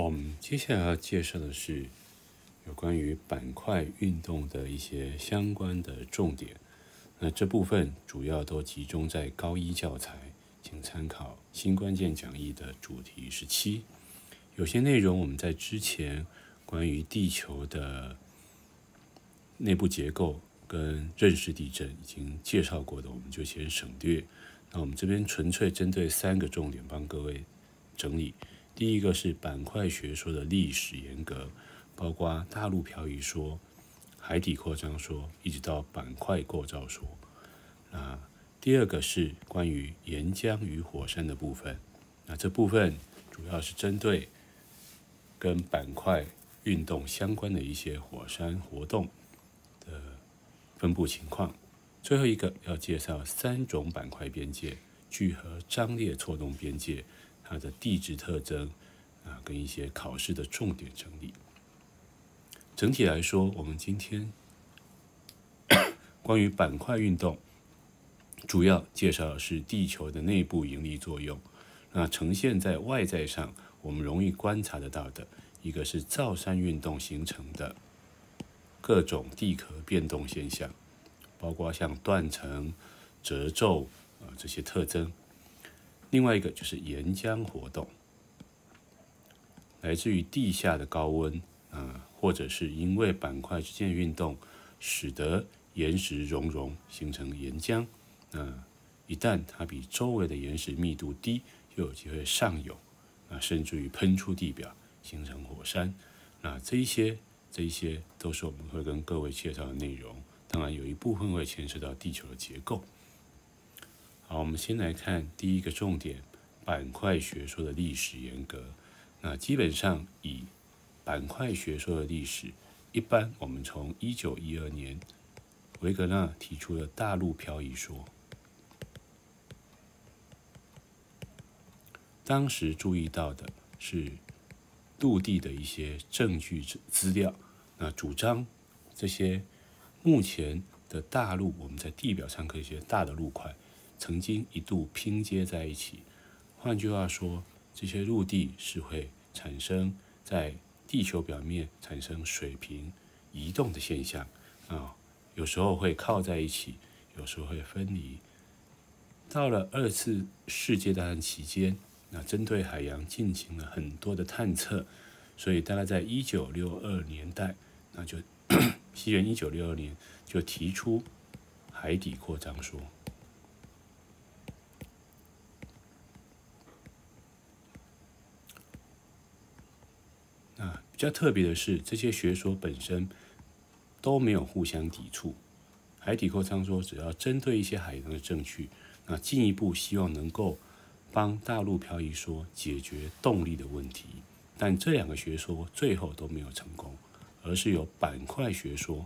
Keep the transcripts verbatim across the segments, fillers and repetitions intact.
我们接下来要介绍的是有关于板块运动的一些相关的重点。那这部分主要都集中在高一教材，请参考新关键讲义的主题十七。有些内容我们在之前关于地球的内部结构跟认识地震已经介绍过的，我们就先省略。那我们这边纯粹针对三个重点帮各位整理。第一个是板块学说的历史沿革，包括大陆漂移说、海底扩张说，一直到板块构造说。那第二个是关于岩浆与火山的部分，那这部分主要是针对跟板块运动相关的一些火山活动的分布情况。最后一个要介绍三种板块边界：聚合、张裂、错动边界，它的地质特征啊，跟一些考试的重点整理。整体来说，我们今天关于板块运动，主要介绍的是地球的内部引力作用。那呈现在外在上，我们容易观察得到的，一个是造山运动形成的各种地壳变动现象，包括像断层、褶皱啊这些特征。另外一个就是岩浆活动，来自于地下的高温啊，或者是因为板块之间运动，使得岩石熔融形成岩浆。那一旦它比周围的岩石密度低，就有机会上涌，啊，甚至于喷出地表，形成火山。那这一些，这一些都是我们会跟各位介绍的内容。当然，有一部分会牵涉到地球的结构。好，我们先来看第一个重点：板块学说的历史沿革。那基本上以板块学说的历史，一般我们从一九一二年维格纳提出了大陆漂移说。当时注意到的是陆地的一些证据资料，那主张这些目前的大陆，我们在地表上可以些大的陆块，曾经一度拼接在一起。换句话说，这些陆地是会产生在地球表面产生水平移动的现象啊，有时候会靠在一起，有时候会分离。到了二次世界大战期间，那针对海洋进行了很多的探测，所以大概在一九六二年代，那就西元一九六二年就提出海底扩张说。那比较特别的是，这些学说本身都没有互相抵触。海底扩张说只要针对一些海洋的证据，那进一步希望能够帮大陆漂移说解决动力的问题，但这两个学说最后都没有成功，而是由板块学说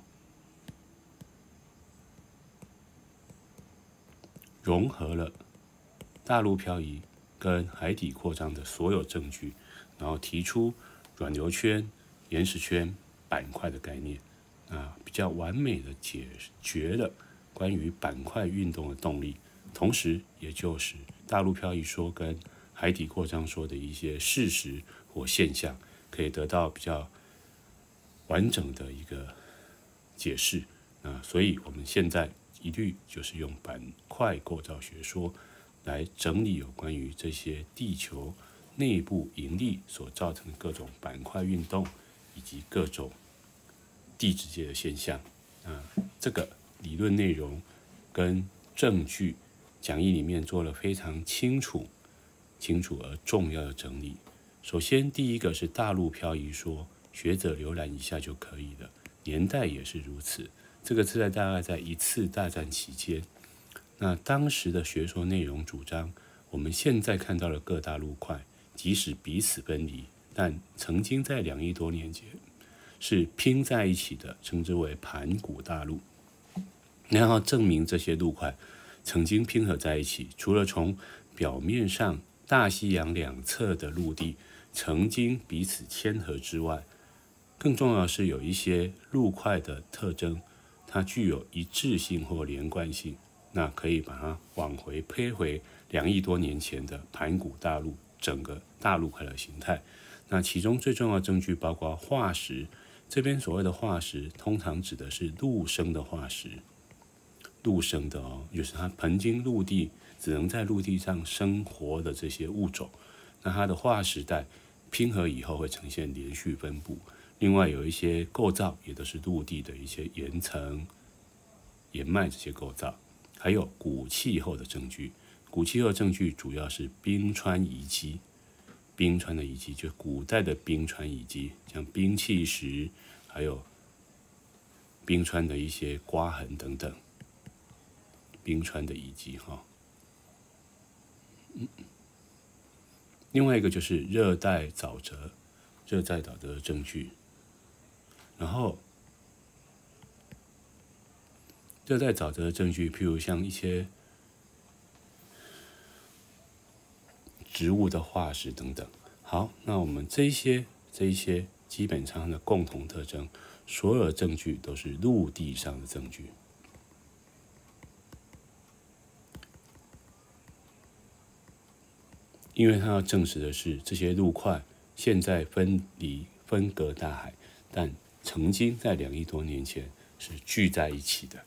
融合了大陆漂移跟海底扩张的所有证据，然后提出软流圈、岩石圈、板块的概念，啊，比较完美的解决了关于板块运动的动力，同时也就是大陆漂移说跟海底扩张说的一些事实或现象，可以得到比较完整的一个解释啊。所以我们现在一律就是用板块构造学说来整理有关于这些地球内部引力所造成的各种板块运动以及各种地质界的现象啊。这个理论内容跟证据讲义里面做了非常清楚、清楚而重要的整理。首先，第一个是大陆漂移说，学者浏览一下就可以了，年代也是如此。这个是在大概在一次大战期间，那当时的学说内容主张，我们现在看到的各大陆块，即使彼此分离，但曾经在两亿多年前是拼在一起的，称之为盘古大陆。然后证明这些陆块曾经拼合在一起，除了从表面上大西洋两侧的陆地曾经彼此牵合之外，更重要的是有一些陆块的特征，它具有一致性或连贯性，那可以把它往回推回两亿多年前的盘古大陆整个大陆块的形态。 那其中最重要的证据包括化石，这边所谓的化石，通常指的是陆生的化石，陆生的哦，就是它盆经陆地，只能在陆地上生活的这些物种。那它的化石带拼合以后会呈现连续分布。另外有一些构造也都是陆地的一些岩层、岩脉这些构造，还有古气候的证据。古气候证据主要是冰川遗迹，冰川的遗迹就是古代的冰川遗迹，像冰碛石，还有冰川的一些刮痕等等，冰川的遗迹哈。嗯，另外一个就是热带沼泽，热带沼泽的证据。然后，热带沼泽的证据，譬如像一些植物的化石等等。好，那我们这一些这一些基本上的共同特征，所有的证据都是陆地上的证据。因为它要证实的是，这些陆块现在分离分隔大海，但曾经在两亿多年前是聚在一起的。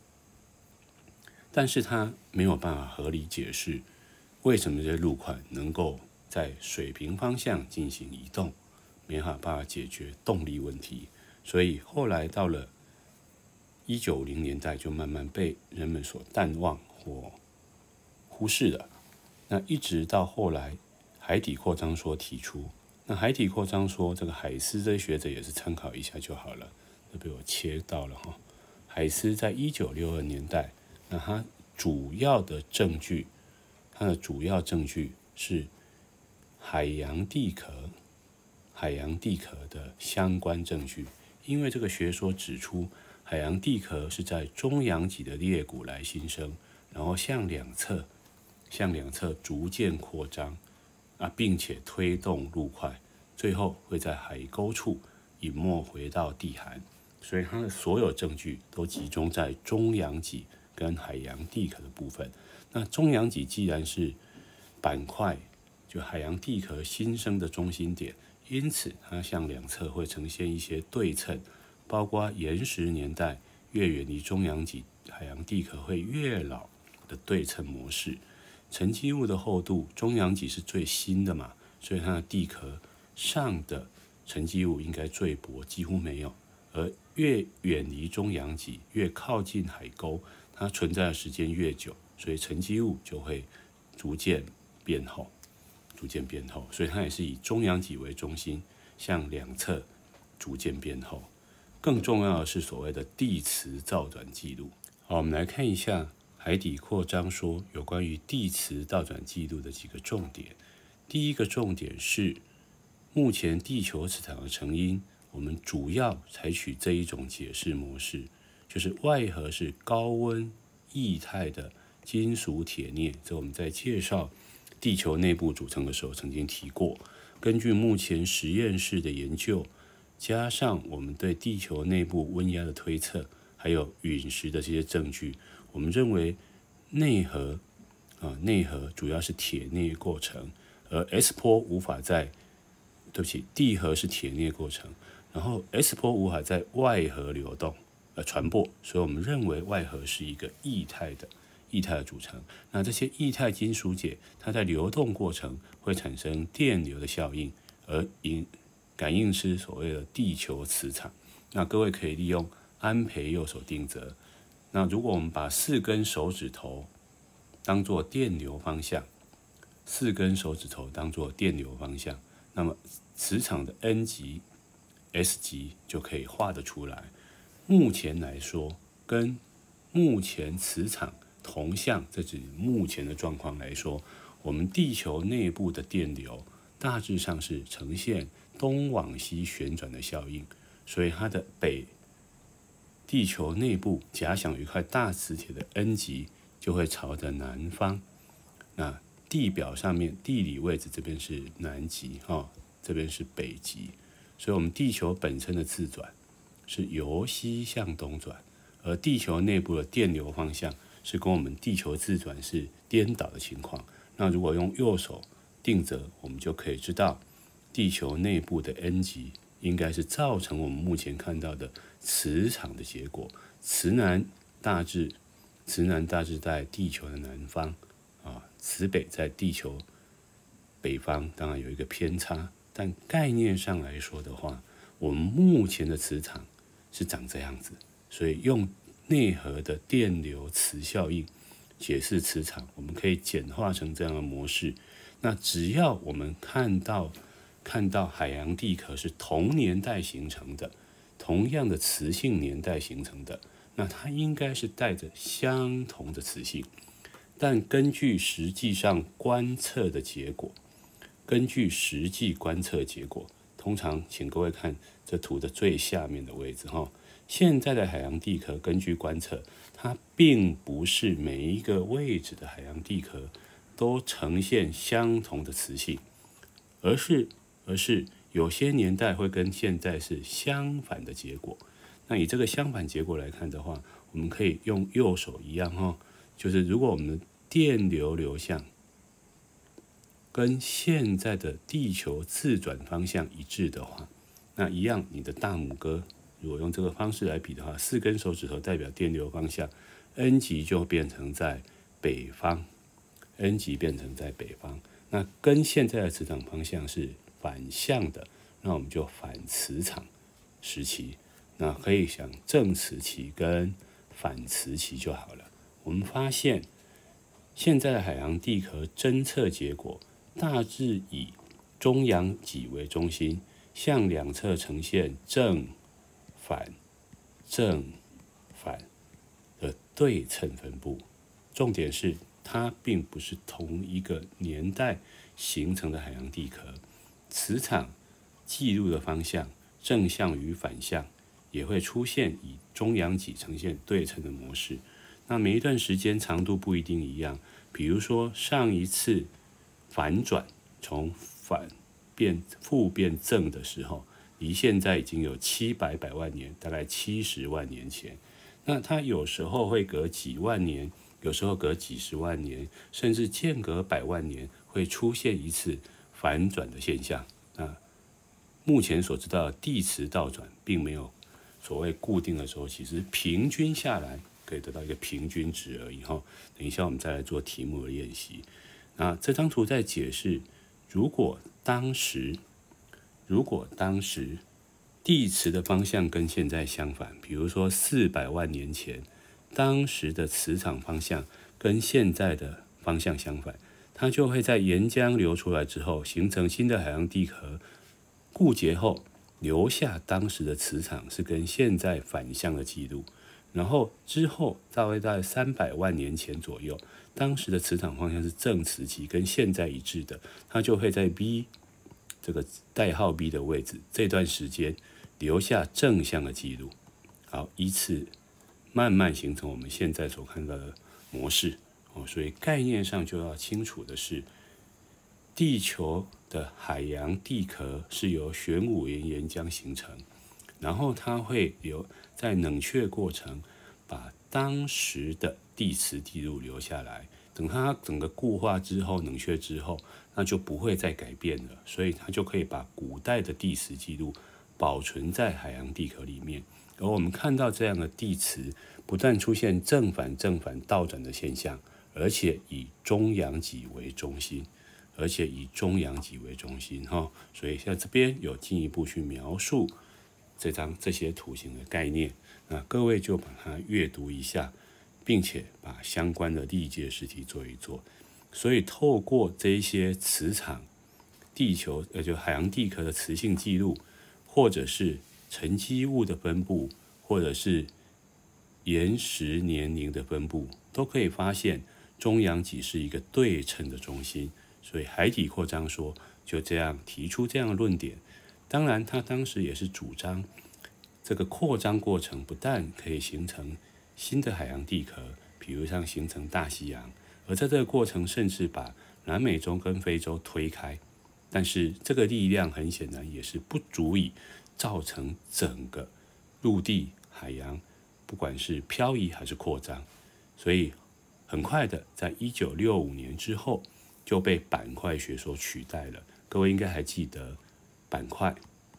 但是它没有办法合理解释为什么这些陆块能够在水平方向进行移动，没办法解决动力问题。所以后来到了一九五零年代，就慢慢被人们所淡忘或忽视了。那一直到后来海底扩张说提出，那海底扩张说这个海斯这些学者也是参考一下就好了，这被我切到了哈。海斯在一九六二年代，那他主要的证据，它的主要证据是海洋地壳，海洋地壳的相关证据。因为这个学说指出，海洋地壳是在中洋脊的裂谷来新生，然后向两侧。向两侧逐渐扩张啊，并且推动陆块，最后会在海沟处隐没回到地涵。所以它的所有证据都集中在中洋脊跟海洋地壳的部分。那中洋脊既然是板块，就海洋地壳新生的中心点，因此它向两侧会呈现一些对称，包括岩石年代越远离中洋脊，海洋地壳会越老的对称模式。沉积物的厚度，中洋脊是最新的嘛，所以它的地壳上的沉积物应该最薄，几乎没有。而越远离中洋脊，越靠近海沟，它存在的时间越久，所以沉积物就会逐渐变厚，逐渐变厚。所以它也是以中洋脊为中心，向两侧逐渐变厚。更重要的是所谓的地磁造转记录。好，我们来看一下海底扩张说有关于地磁倒转记录的几个重点。第一个重点是，目前地球磁场的成因，我们主要采取这一种解释模式，就是外核是高温液态的金属铁镍。这我们在介绍地球内部组成的时候曾经提过。根据目前实验室的研究，加上我们对地球内部温压的推测，还有陨石的这些证据，我们认为内核啊，内核主要是铁镍构成，而 S 波无法在，对不起，地核是铁镍构成，然后 S 波无法在外核流动呃传播，所以我们认为外核是一个液态的液态的组成。那这些液态金属解，它在流动过程会产生电流的效应，而引感应是所谓的地球磁场。那各位可以利用安培右手定则。那如果我们把四根手指头当作电流方向，四根手指头当作电流方向，那么磁场的 N 极、S 极就可以画得出来。目前来说，跟目前磁场同向，这指目前的状况来说，我们地球内部的电流大致上是呈现东往西旋转的效应，所以它的北地球内部假想有一块大磁铁的 N 极就会朝着南方，那地表上面地理位置这边是南极、哦、这边是北极，所以我们地球本身的自转是由西向东转，而地球内部的电流方向是跟我们地球自转是颠倒的情况。那如果用右手定则，我们就可以知道地球内部的 N 极应该是造成我们目前看到的磁场的结果。磁南大致，磁南大致在地球的南方啊，磁北在地球北方，当然有一个偏差，但概念上来说的话，我们目前的磁场是长这样子，所以用内核的电流磁效应解释磁场，我们可以简化成这样的模式。那只要我们看到看到海洋地壳是同年代形成的，同样的磁性年代形成的，那它应该是带着相同的磁性。但根据实际上观测的结果，根据实际观测结果，通常请各位看这图的最下面的位置哈。现在的海洋地壳根据观测，它并不是每一个位置的海洋地壳都呈现相同的磁性，而是而是有些年代会跟现在是相反的结果。那以这个相反结果来看的话，我们可以用右手一样哈，就是如果我们的电流流向跟现在的地球自转方向一致的话，那一样你的大拇哥如果用这个方式来比的话，四根手指头代表电流方向， N 极就变成在北方 ，N 极变成在北方。那跟现在的磁场方向是反向的，那我们就反磁场时期。那可以想正磁期跟反磁期就好了。我们发现现在的海洋地壳侦测结果大致以中央极为中心，向两侧呈现正反正反的对称分布。重点是它并不是同一个年代形成的海洋地壳，磁场记录的方向正向与反向也会出现以中央极呈现对称的模式。那每一段时间长度不一定一样，比如说上一次反转从反变负变正的时候，离现在已经有七百百万年，大概七十万年前。那它有时候会隔几万年，有时候隔几十万年，甚至间隔百万年会出现一次反转的现象。那目前所知道的地磁倒转并没有所谓固定的周期，其实平均下来可以得到一个平均值而已哈。等一下我们再来做题目的练习。那这张图在解释，如果当时如果当时地磁的方向跟现在相反，比如说四百万年前，当时的磁场方向跟现在的方向相反，它就会在岩浆流出来之后，形成新的海洋地壳，固结后留下当时的磁场是跟现在反向的记录。然后之后大概在三百万年前左右，当时的磁场方向是正磁极，跟现在一致的，它就会在 B 这个代号 B 的位置，这段时间留下正向的记录。好，依次慢慢形成我们现在所看到的模式。哦，所以概念上就要清楚的是，地球的海洋地壳是由玄武岩岩浆形成，然后它会留在冷却过程，把当时的地磁记录留下来。等它整个固化之后，冷却之后，那就不会再改变了，所以它就可以把古代的地磁记录保存在海洋地壳里面。而我们看到这样的地磁不但出现正反正反倒转的现象，而且以中央极为中心，而且以中央极为中心哈。所以在这边有进一步去描述这张这些图形的概念，那各位就把它阅读一下，并且把相关的历届试题做一做。所以透过这一些磁场、地球呃就海洋地壳的磁性记录，或者是沉积物的分布，或者是岩石年龄的分布，都可以发现中央极是一个对称的中心。所以海底扩张说就这样提出这样的论点。当然他当时也是主张这个扩张过程不但可以形成新的海洋地壳，比如像形成大西洋，而在这个过程甚至把南美洲跟非洲推开，但是这个力量很显然也是不足以造成整个陆地海洋不管是漂移还是扩张。所以很快的在一九六五年之后就被板块学说取代了。各位应该还记得板块，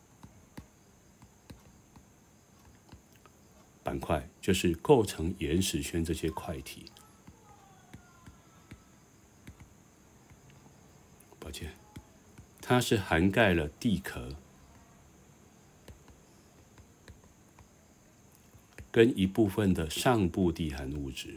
板块就是构成岩石圈这些块体。抱歉，它是涵盖了地壳跟一部分的上部地含物质，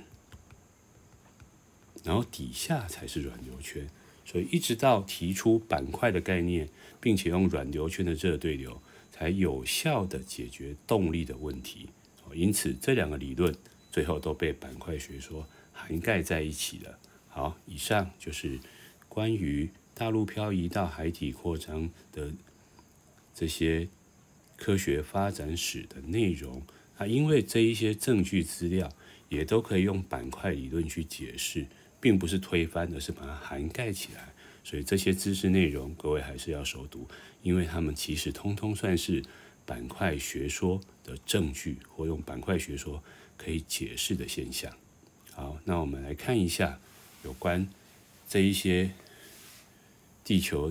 然后底下才是软流圈。所以一直到提出板块的概念，并且用软流圈的热对流，才有效的解决动力的问题。因此，这两个理论最后都被板块学说涵盖在一起了。好，以上就是关于大陆漂移到海底扩张的这些科学发展史的内容。啊，因为这一些证据资料也都可以用板块理论去解释，并不是推翻，而是把它涵盖起来。所以这些知识内容，各位还是要熟读，因为它们其实通通算是板块学说的证据，或用板块学说可以解释的现象。好，那我们来看一下有关这一些地球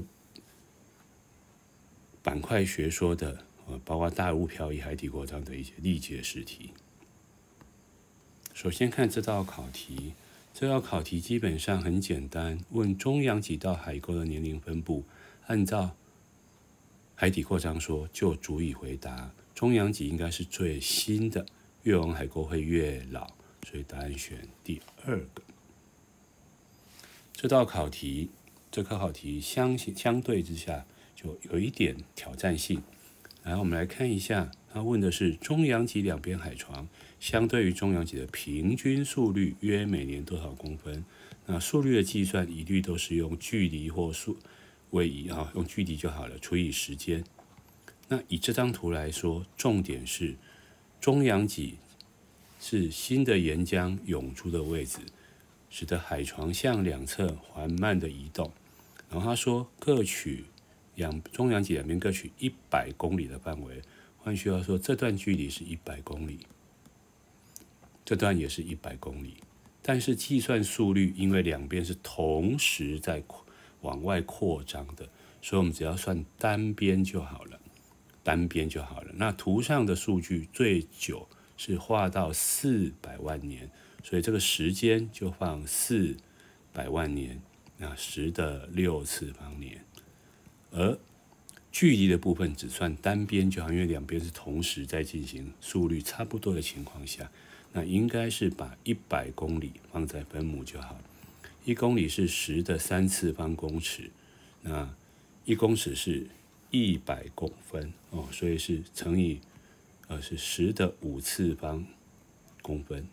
板块学说的，呃，包括大陆漂移、海底扩张的一些历届试题。首先看这道考题，这道考题基本上很简单，问中洋脊到海沟的年龄分布，按照海底扩张说就足以回答。中洋脊应该是最新的，越往海沟会越老，所以答案选第二个。这道考题，这科考题相相对之下就有一点挑战性。然后我们来看一下，他问的是中洋脊两边海床相对于中洋脊的平均速率约每年多少公分？那速率的计算一律都是用距离或速位移啊，用距离就好了，除以时间。那以这张图来说，重点是中洋脊是新的岩浆涌出的位置，使得海床向两侧缓慢的移动。然后他说各取两中洋脊两边各取一百公里的范围，换句话说，这段距离是一百公里，这段也是一百公里。但是计算速率，因为两边是同时在往外扩张的，所以我们只要算单边就好了，单边就好了。那图上的数据最久是画到四百万年，所以这个时间就放四百万年，那十的六次方年。而距离的部分只算单边就好，因为两边是同时在进行速率差不多的情况下，那应该是把一百公里放在分母就好。一公里是十的三次方公尺，那一公尺是一百公分哦，所以是乘以呃是十的五次方公分。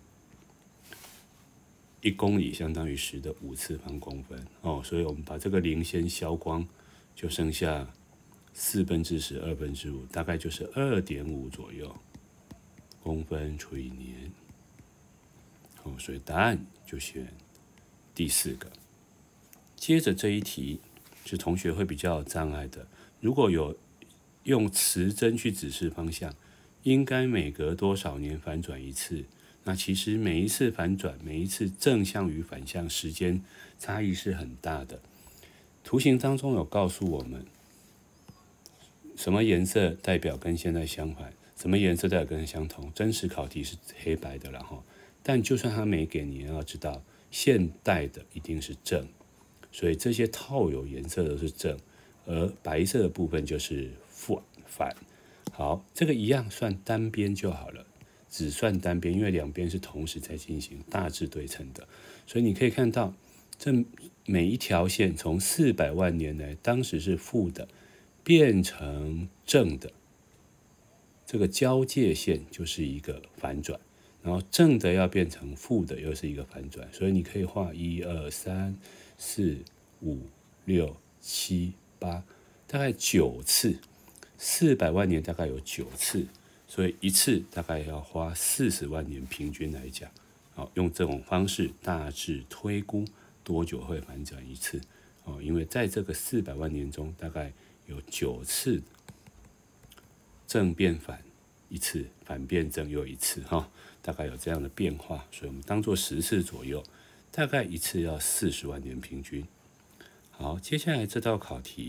一公里相当于十的五次方公分哦，所以我们把这个零先消光，就剩下四分之十二分之五，大概就是二点五左右公分除以年。哦，所以答案就选第四个。接着这一题是同学会比较有障碍的，如果有用磁针去指示方向，应该每隔多少年反转一次？那其实每一次反转，每一次正向与反向时间差异是很大的。图形当中有告诉我们，什么颜色代表跟现在相反，什么颜色代表跟相同。真实考题是黑白的啦齁，但就算它没给你，也要知道现代的一定是正，所以这些套有颜色都是正，而白色的部分就是反。好，这个一样算单边就好了。只算单边，因为两边是同时在进行大致对称的，所以你可以看到，这每一条线从四百万年来，当时是负的，变成正的，这个交界线就是一个反转，然后正的要变成负的，又是一个反转，所以你可以画一二三四五六七八，大概九次，四百万年大概有九次。所以一次大概要花四十万年，平均来讲，好，用这种方式大致推估多久会反转一次，哦，因为在这个四百万年中，大概有九次正变反一次，反变正又一次，哈，大概有这样的变化，所以我们当做十次左右，大概一次要四十万年平均。好，接下来这道考题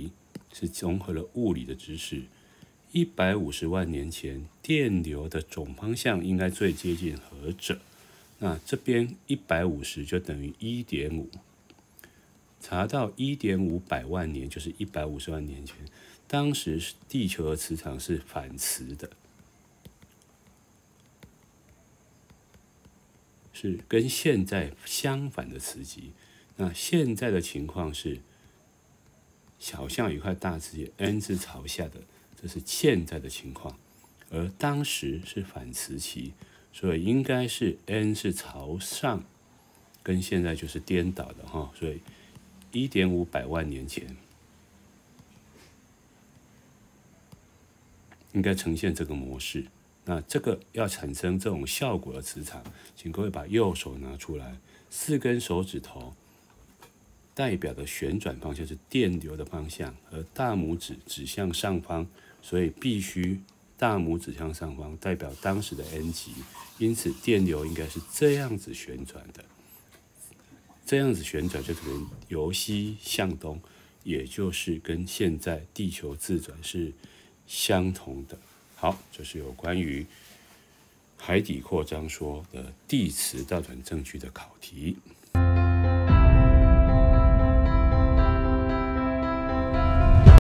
是综合了物理的知识。一百五十万年前，电流的总方向应该最接近何者？那这边一百五十就等于 一点五， 查到 一点五百万年，就是一百五十万年前，当时地球的磁场是反磁的，是跟现在相反的磁极。那现在的情况是，好像有一块大磁铁 N 是朝下的，这是现在的情况，而当时是反磁极，所以应该是 N 是朝上，跟现在就是颠倒的哈，所以 一点五百万年前应该呈现这个模式。那这个要产生这种效果的磁场，请各位把右手拿出来，四根手指头代表的旋转方向是电流的方向，而大拇指指向上方，所以必须大拇指向上方，代表当时的 N 极，因此电流应该是这样子旋转的，这样子旋转就可能由西向东，也就是跟现在地球自转是相同的。好，这是有关于海底扩张说的地磁倒转证据的考题。